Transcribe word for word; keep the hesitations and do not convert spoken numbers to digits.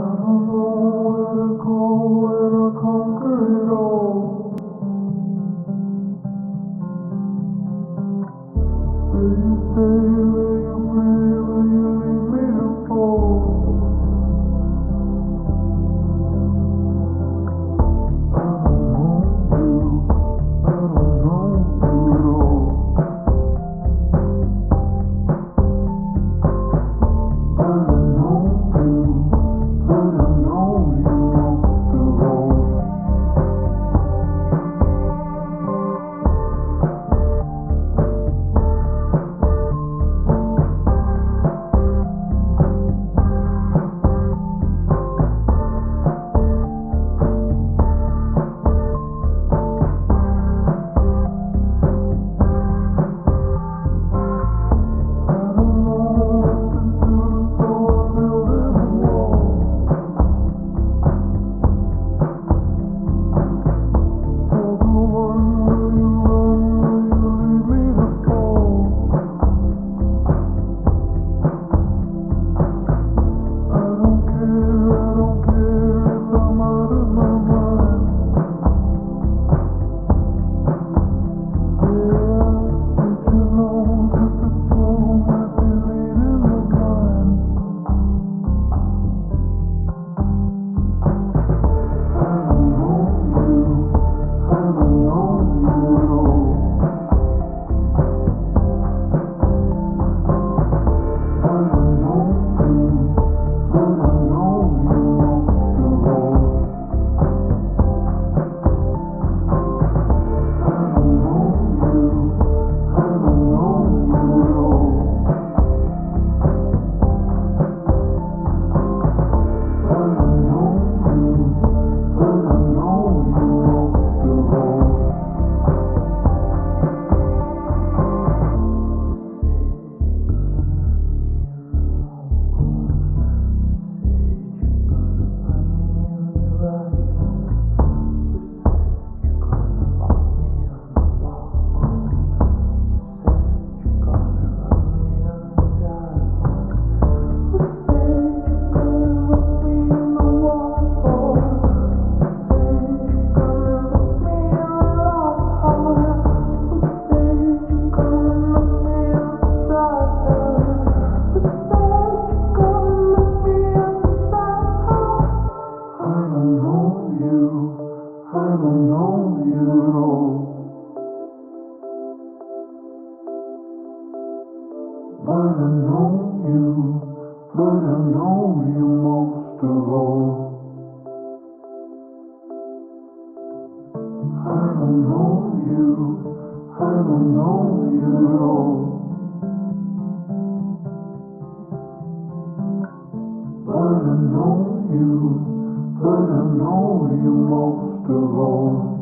don't know where to go when I conquer it all. Will you stay, will you breathe, will you leave me to fall? I don't know you, I don't know you at all. I don't know you, but I know you most of all. I don't know you at all, but I know you, but I know you most of all. I don't know you, I don't know you at all, but I know you, but I know you most of all.